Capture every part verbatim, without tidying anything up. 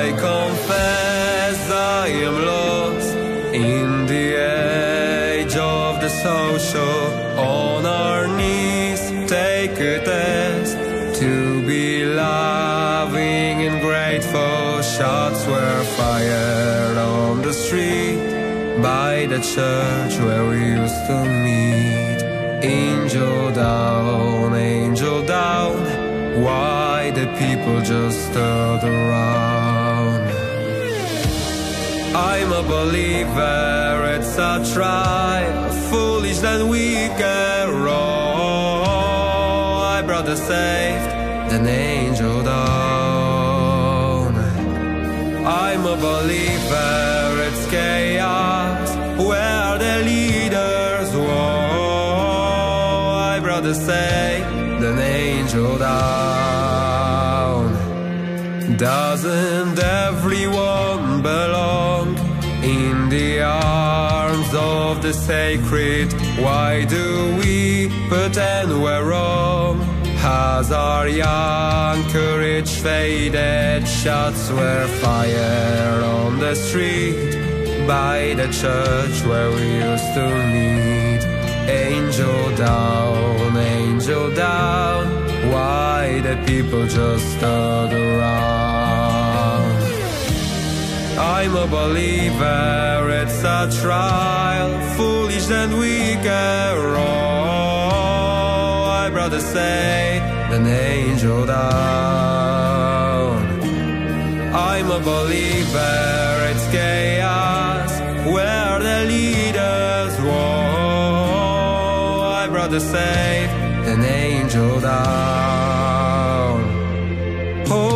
I confess I am lost in the age of the social. On our knees, take a test to be loving and grateful. Shots were fired on the street by the church where we used to meet. Angel down, angel down, why the people just stood around? I'm a believer, it's a trial, foolish that we can roll. I brought the saved, then angel down. I'm a believer, it's chaos, where the leaders whoa. I brought the saved, then angel down. Doesn't everyone belong in the arms of the sacred? Why do we pretend we're wrong? Has our young courage faded? Shots were fired on the street by the church where we used to meet. Angel down, angel down, why the people just stood around? I'm a believer, it's a trial, foolish that we can roll. I brought the say, an angel down. I'm a believer, it's chaos, where the leaders whoa. I brought the safe, an angel down. Oh.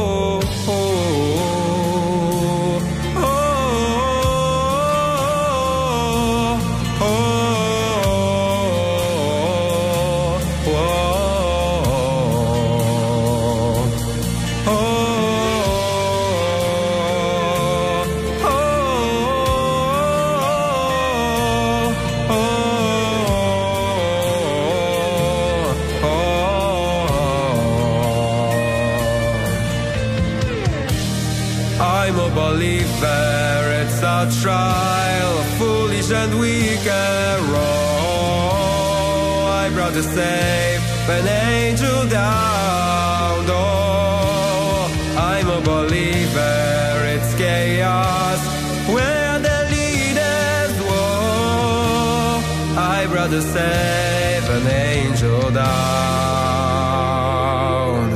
I'm a believer, it's a trial, foolish and weak and wrong. I brought the safe, an angel down. Oh, I'm a believer, it's chaos, where the leaders whoa. I brought the safe, an angel down.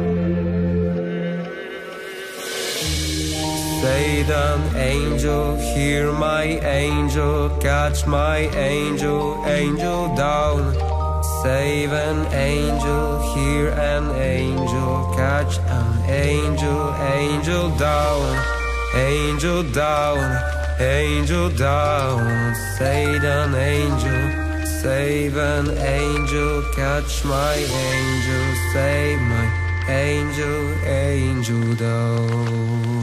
Satan, angel, hear my angel, catch my angel, angel down. Save an angel, hear an angel, catch an angel, angel down, angel down, angel down. Satan, angel, save an angel, catch my angel, save my angel, angel down.